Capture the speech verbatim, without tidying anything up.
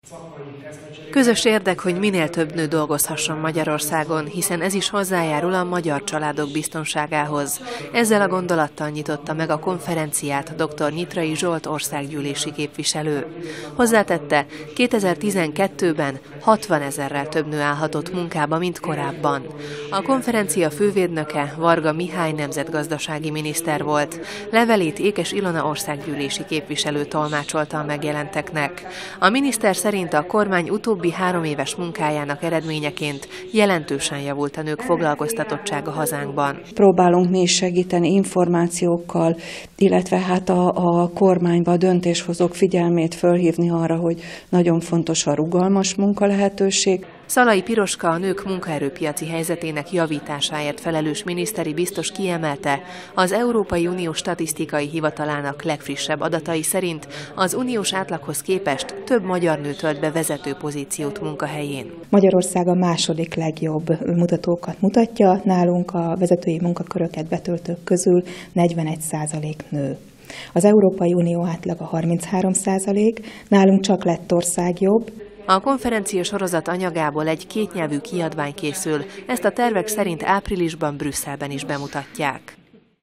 Közös érdek, hogy minél több nő dolgozhasson Magyarországon, hiszen ez is hozzájárul a magyar családok biztonságához. Ezzel a gondolattal nyitotta meg a konferenciát dr. Nyitrai Zsolt országgyűlési képviselő. Hozzátette, kétezer-tizenkettőben hatvanezerrel több nő állhatott munkába, mint korábban. A konferencia fővédnöke Varga Mihály nemzetgazdasági miniszter volt. Levelét Ékes Ilona országgyűlési képviselő tolmácsolta a megjelenteknek. A miniszter szerint a kormány utóbbi három éves munkájának eredményeként jelentősen javult a nők foglalkoztatottsága hazánkban. Próbálunk mi is segíteni információkkal, illetve hát a, a kormányba a döntéshozók figyelmét fölhívni arra, hogy nagyon fontos a rugalmas munkalehetőség. Szalai Piroska, a nők munkaerőpiaci helyzetének javításáért felelős miniszteri biztos kiemelte, az Európai Unió statisztikai hivatalának legfrissebb adatai szerint az uniós átlaghoz képest több magyar nő tölt be vezető pozíciót munkahelyén. Magyarország a második legjobb mutatókat mutatja, nálunk a vezetői munkaköröket betöltők közül negyvenegy százalék nő. Az Európai Unió átlaga harminchárom százalék, nálunk csak Lettország jobb. A konferencia sorozat anyagából egy kétnyelvű kiadvány készül, ezt a tervek szerint áprilisban Brüsszelben is bemutatják.